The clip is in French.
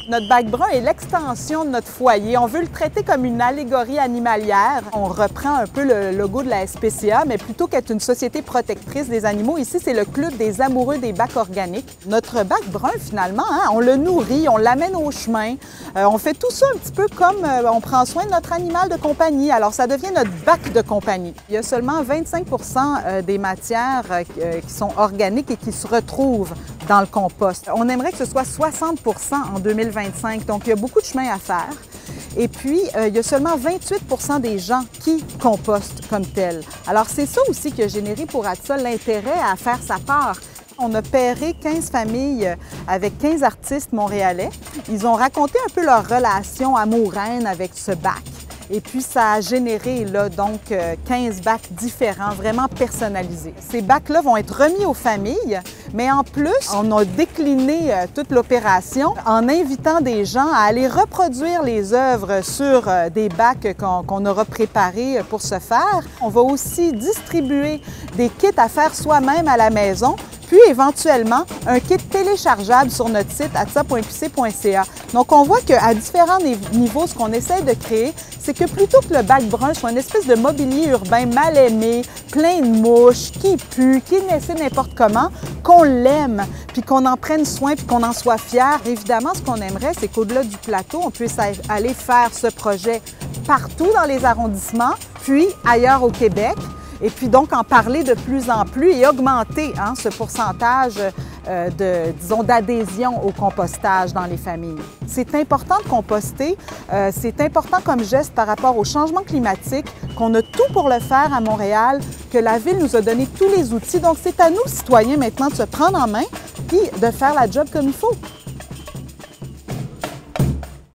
Notre bac brun est l'extension de notre foyer. On veut le traiter comme une allégorie animalière. On reprend un peu le logo de la SPCA, mais plutôt qu'être une société protectrice des animaux, ici, c'est le club des amoureux des bacs organiques. Notre bac brun, finalement, on le nourrit, on l'amène au chemin. On fait tout ça un petit peu comme on prend soin de notre animal de compagnie. Alors, ça devient notre bac de compagnie. Il y a seulement 25 des matières qui sont organiques et qui se retrouvent dans le compost. On aimerait que ce soit 60 en 2025, donc il y a beaucoup de chemin à faire. Et puis, il y a seulement 28 des gens qui compostent comme tel. Alors, c'est ça aussi qui a généré pour Adsol l'intérêt à faire sa part. On a pairé 15 familles avec 15 artistes montréalais. Ils ont raconté un peu leur relation amoureuse avec ce bac. Et puis, ça a généré là, donc 15 bacs différents, vraiment personnalisés. Ces bacs-là vont être remis aux familles, mais en plus, on a décliné toute l'opération en invitant des gens à aller reproduire les œuvres sur des bacs qu'on aura préparés pour ce faire. On va aussi distribuer des kits à faire soi-même à la maison, puis éventuellement un kit téléchargeable sur notre site adsa.qc.ca. Donc, on voit qu'à différents niveaux, ce qu'on essaie de créer, c'est que plutôt que le bac brun soit une espèce de mobilier urbain mal aimé, plein de mouches, qui pue, qui est laissé n'importe comment, qu'on l'aime, puis qu'on en prenne soin, puis qu'on en soit fier. Évidemment, ce qu'on aimerait, c'est qu'au-delà du plateau, on puisse aller faire ce projet partout dans les arrondissements, puis ailleurs au Québec. Et puis donc en parler de plus en plus et augmenter ce pourcentage d'adhésion au compostage dans les familles. C'est important de composter, c'est important comme geste par rapport au changement climatique, qu'on a tout pour le faire à Montréal, que la Ville nous a donné tous les outils. Donc c'est à nous, citoyens, maintenant de se prendre en main et de faire la job comme il faut.